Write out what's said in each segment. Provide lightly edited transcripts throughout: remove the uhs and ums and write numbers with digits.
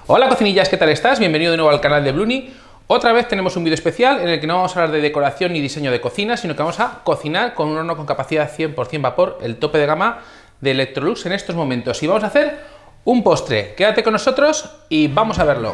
Hola cocinillas, ¿qué tal estás? Bienvenido de nuevo al canal de Bluni. Otra vez tenemos un vídeo especial en el que no vamos a hablar de decoración ni diseño de cocina, sino que vamos a cocinar con un horno con capacidad 100% vapor, el tope de gama de Electrolux en estos momentos. Y vamos a hacer un postre. Quédate con nosotros y vamos a verlo.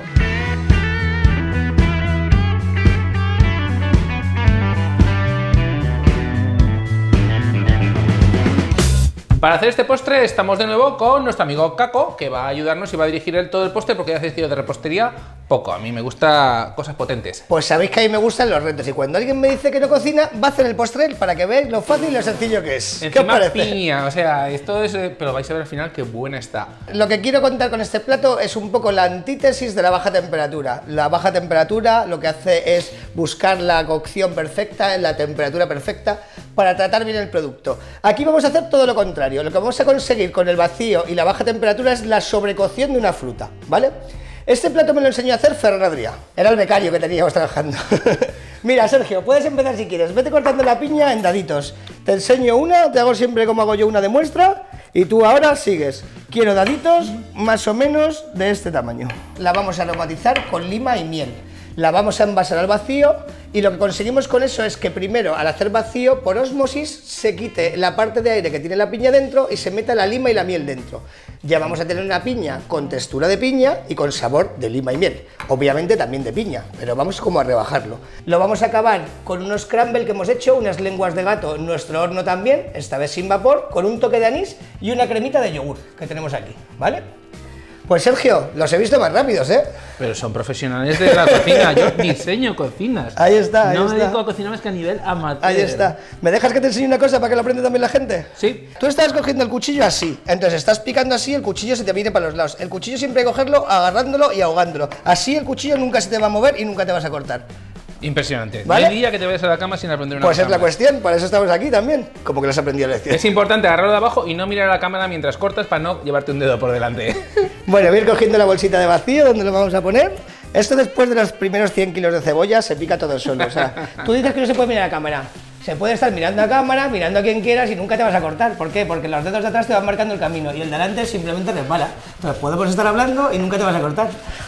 Para hacer este postre estamos de nuevo con nuestro amigo Caco, que va a ayudarnos y va a dirigir él todo el postre, porque ya sabéis que yo de repostería poco, a mí me gusta cosas potentes. Pues sabéis que a mí me gustan los retos y cuando alguien me dice que no cocina, va a hacer el postre para que veáis lo fácil y lo sencillo que es. Encima ¿Qué os parece? piña, o sea, esto es... pero vais a ver al final qué buena está. Lo que quiero contar con este plato es un poco la antítesis de la baja temperatura. La baja temperatura lo que hace es buscar la cocción perfecta, la temperatura perfecta, para tratar bien el producto. Aquí vamos a hacer todo lo contrario. Lo que vamos a conseguir con el vacío y la baja temperatura es la sobrecocción de una fruta, ¿vale? Este plato me lo enseñó a hacer Ferran Adrià. Era el becario que teníamos trabajando. Mira, Sergio, puedes empezar si quieres. Vete cortando la piña en daditos. Te enseño una, te hago siempre como hago yo una de muestra y tú ahora sigues. Quiero daditos más o menos de este tamaño. La vamos a aromatizar con lima y miel. La vamos a envasar al vacío y lo que conseguimos con eso es que primero, al hacer vacío, por ósmosis, se quite la parte de aire que tiene la piña dentro y se meta la lima y la miel dentro. Ya vamos a tener una piña con textura de piña y con sabor de lima y miel. Obviamente también de piña, pero vamos como a rebajarlo. Lo vamos a acabar con unos crumble que hemos hecho, unas lenguas de gato en nuestro horno también, esta vez sin vapor, con un toque de anís y una cremita de yogur que tenemos aquí, ¿vale? Pues Sergio, los he visto más rápidos, ¿eh? Pero son profesionales de la cocina, yo diseño cocinas. Ahí está, ahí no está. me dedico a cocinar más que a nivel amateur. Ahí está. ¿Me dejas que te enseñe una cosa para que lo aprenda también la gente? Sí. Tú estás cogiendo el cuchillo así, entonces estás picando así, el cuchillo se te viene para los lados. El cuchillo siempre hay que cogerlo agarrándolo y ahogándolo. Así el cuchillo nunca se te va a mover y nunca te vas a cortar. Impresionante. ¿Vale? No hay día que te vayas a la cama sin aprender una Pues cosa es la más. cuestión, para eso estamos aquí también. Como que lo has aprendido la lección. Es importante agarrarlo de abajo y no mirar a la cámara mientras cortas para no llevarte un dedo por delante. Bueno, voy a ir cogiendo la bolsita de vacío, ¿dónde lo vamos a poner? Esto después de los primeros 100 kilos de cebolla se pica todo solo. O sea, tú dices que no se puede mirar a cámara. Se puede estar mirando a cámara, mirando a quien quieras y nunca te vas a cortar. ¿Por qué? Porque los dedos de atrás te van marcando el camino y el de delante simplemente resbala. Entonces podemos estar hablando y nunca te vas a cortar.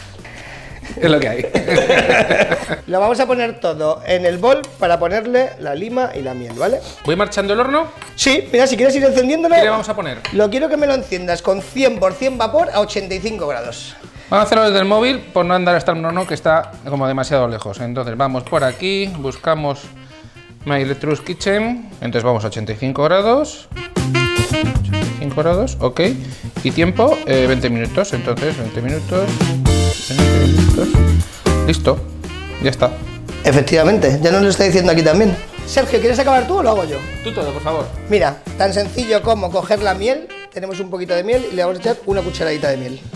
Es lo que hay. Lo vamos a poner todo en el bol para ponerle la lima y la miel, ¿vale? ¿Voy marchando el horno? Sí, mira, si quieres ir encendiéndolo. ¿Qué le vamos a poner? Lo quiero que me lo enciendas con 100% vapor a 85 grados. Vamos a hacerlo desde el móvil por no andar hasta el horno que está como demasiado lejos. Entonces vamos por aquí, buscamos My Electrolux Kitchen. Entonces vamos a 85 grados. 85 grados, ok. Y tiempo, 20 minutos. Entonces 20 minutos. 20 minutos. Listo, ya está. Efectivamente, ya nos lo está diciendo aquí también. Sergio, ¿quieres acabar tú o lo hago yo? Tú todo, por favor. Mira, tan sencillo como coger la miel, tenemos un poquito de miel y le vamos a echar una cucharadita de miel.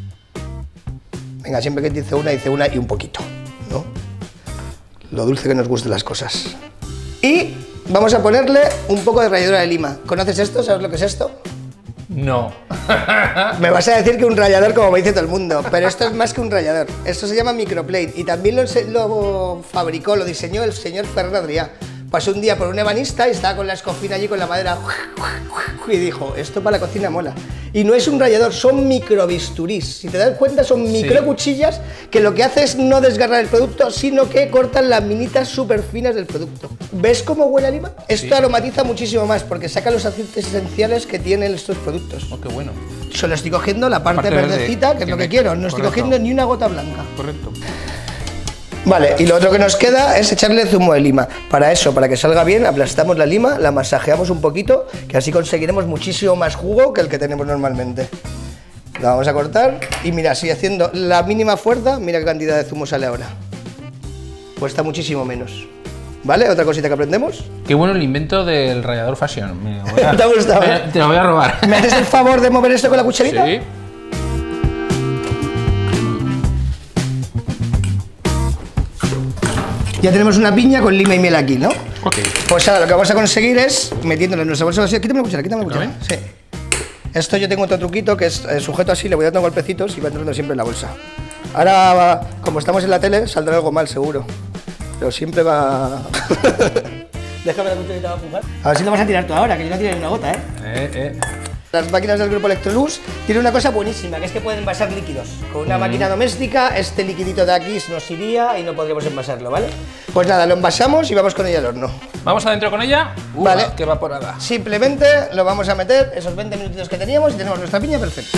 Venga, siempre que dice una y un poquito, ¿no? Lo dulce que nos gusten las cosas. Y vamos a ponerle un poco de ralladura de lima. ¿Conoces esto? ¿Sabes lo que es esto? No. Me vas a decir que un rallador, como me dice todo el mundo, pero esto es más que un rallador. Esto se llama microplate y también lo fabricó, lo diseñó el señor Ferran Adrià. Pasó un día por un ebanista y estaba con la escofina allí con la madera y dijo, esto para la cocina mola. Y no es un rallador, son microbisturís. Si te das cuenta, son microcuchillas que lo que hace es no desgarrar el producto, sino que cortan las minitas súper finas del producto. ¿Ves cómo huele a lima? Esto aromatiza muchísimo más porque saca los aceites esenciales que tienen estos productos. Oh, qué bueno. Solo estoy cogiendo la parte verdecita, verde, que es lo que quiero. No estoy cogiendo ni una gota blanca. Correcto. Vale, y lo otro que nos queda es echarle zumo de lima. Para eso, para que salga bien, aplastamos la lima, la masajeamos un poquito, que así conseguiremos muchísimo más jugo que el que tenemos normalmente. La vamos a cortar y mira, así haciendo la mínima fuerza, mira qué cantidad de zumo sale ahora. Cuesta muchísimo menos. ¿Vale? Otra cosita que aprendemos. Qué bueno el invento del rallador fashion. ¿Te ha gustado? Te lo voy a robar. ¿Me haces el favor de mover esto con la cucharita? Sí. Ya tenemos una piña con lima y miel aquí, ¿no? Ok. Pues ahora lo que vamos a conseguir es metiéndolo en nuestra bolsa vacía. Quítame la cuchara, quítame la cuchara. Sí. Esto yo tengo otro truquito que es sujeto así, le voy dando golpecitos y va entrando siempre en la bolsa. Ahora, como estamos en la tele, saldrá algo mal, seguro. Pero siempre va... Déjame la cucharita, va a jugar. A ver si lo vas a tirar tú ahora, que yo no tiré ni una gota, ¿eh? Las máquinas del grupo Electrolux tienen una cosa buenísima, que es que pueden envasar líquidos. Con una máquina doméstica, este liquidito de aquí nos iría y no podríamos envasarlo, ¿vale? Pues nada, lo envasamos y vamos con ella al horno. ¿Vamos adentro con ella? Vale. ¡Qué evaporada! Simplemente lo vamos a meter esos 20 minutitos que teníamos y tenemos nuestra piña perfecta.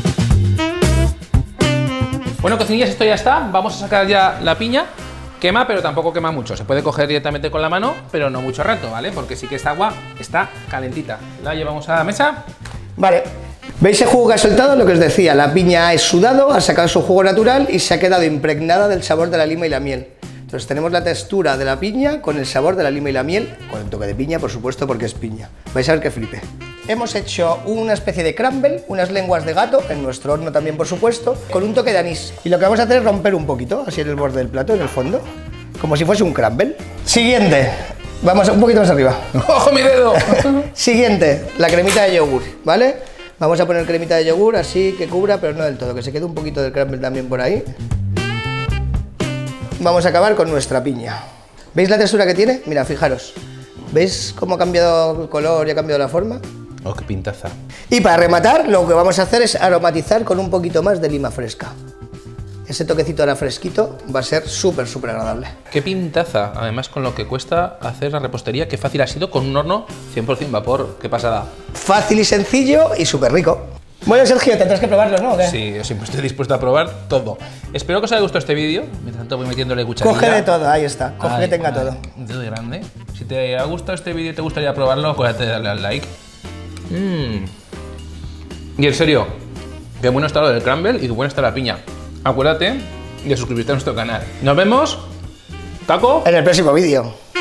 Bueno, cocinillas, esto ya está. Vamos a sacar ya la piña. Quema, pero tampoco quema mucho. Se puede coger directamente con la mano, pero no mucho rato, ¿vale? Porque sí que esta agua está calentita. La llevamos a la mesa. Vale, ¿veis el jugo que ha soltado? Lo que os decía, la piña ha sudado, ha sacado su jugo natural y se ha quedado impregnada del sabor de la lima y la miel. Entonces tenemos la textura de la piña con el sabor de la lima y la miel, con el toque de piña, por supuesto, porque es piña. Vais a ver que flipe. Hemos hecho una especie de crumble, unas lenguas de gato, en nuestro horno también, por supuesto, con un toque de anís. Y lo que vamos a hacer es romper un poquito, así en el borde del plato, en el fondo, como si fuese un crumble. Siguiente. Vamos un poquito más arriba. ¡Ojo, mi dedo! Siguiente, la cremita de yogur, ¿vale? Vamos a poner cremita de yogur así que cubra, pero no del todo, que se quede un poquito del crumble también por ahí. Vamos a acabar con nuestra piña. ¿Veis la textura que tiene? Mira, fijaros. ¿Veis cómo ha cambiado el color y ha cambiado la forma? ¡Oh, qué pintaza! Y para rematar, lo que vamos a hacer es aromatizar con un poquito más de lima fresca. Ese toquecito ahora fresquito va a ser súper, súper agradable. ¡Qué pintaza! Además, con lo que cuesta hacer la repostería, qué fácil ha sido con un horno 100% vapor. ¡Qué pasada! Fácil y sencillo y súper rico. Bueno, Sergio, tendrás que probarlo, ¿no? ¿O qué? Sí, yo siempre estoy dispuesto a probar todo. Espero que os haya gustado este vídeo. Mientras tanto voy metiéndole cucharilla. Coge de todo, ahí está. Coge que tenga todo. Un dedo grande. Si te ha gustado este vídeo y te gustaría probarlo, acuérdate de darle al like. Y en serio, qué bueno está lo del crumble y qué buena está la piña. Acuérdate de suscribirte a nuestro canal. Nos vemos, Taco, en el próximo vídeo.